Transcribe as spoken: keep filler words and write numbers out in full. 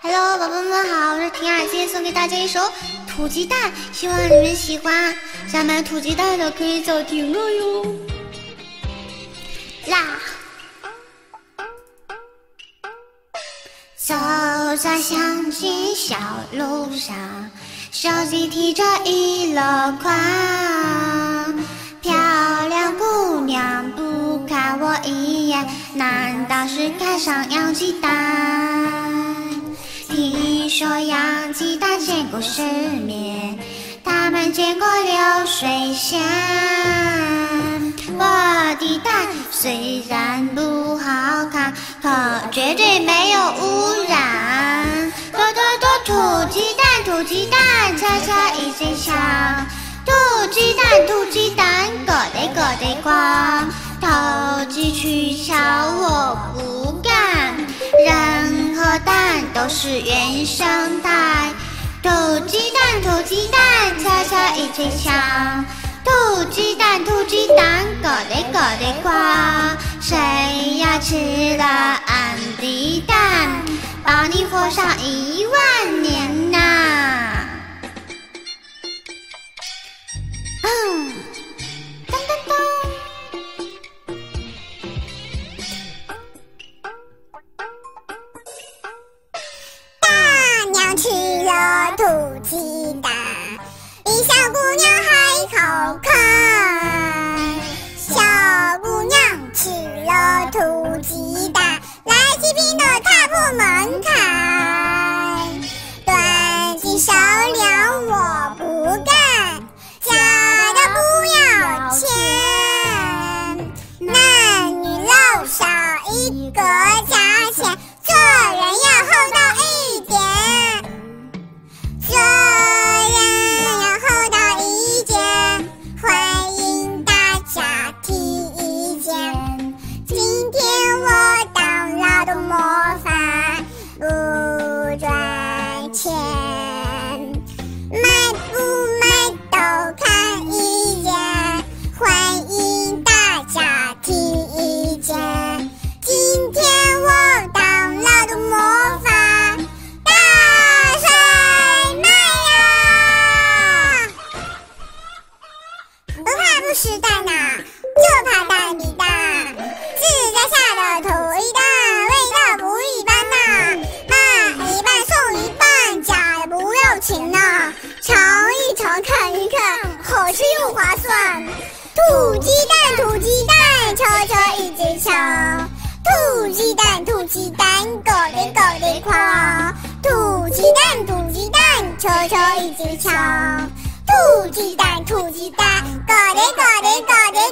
Hello， 宝宝们好，我是婷儿，今天送给大家一首土鸡蛋，希望你们喜欢。想买土鸡蛋的可以找婷儿哟。啦，走在乡间小路上，手机提着一箩筐，漂亮姑娘不看我一眼，难道是看上洋鸡蛋？听说洋鸡蛋见过世面，他们见过流水线。我的蛋虽然不好看，可绝对没有污染。多多多土鸡蛋，土鸡蛋，悄悄一声响。土鸡蛋，土鸡蛋，咯得咯得哐。投机取巧我不干，任何蛋都是原生态。土鸡蛋，土鸡蛋，悄悄一声响。土鸡蛋，土鸡蛋，咯得咯得哐。谁呀吃了俺的蛋，保你活上一万年呐！嗯，噔噔噔。 大娘吃了土鸡蛋，比小姑娘还好看。小姑娘吃了土鸡蛋，来几瓶的踏破门槛。短斤少两我不干，假的不要钱。男女老少一个价钱，做人要厚道一点。做人要厚道一点，欢迎大家提意见。今天我当劳动模范，不赚钱，买不买都看一眼，欢迎大家提意见。今天我当劳动模范，大甩卖呀！不怕不是蛋呐，就怕蛋比蛋。自家下的土鸡蛋，味道不一般呐。卖一半送一半，假的不要钱呐。尝一尝，看一看，好吃又划算。土鸡蛋，土鸡蛋，悄悄一直响。土鸡蛋，土鸡蛋，咯得咯得哐。土鸡蛋，土鸡蛋，悄悄一直响。土鸡蛋，土鸡蛋，咯得咯得咯得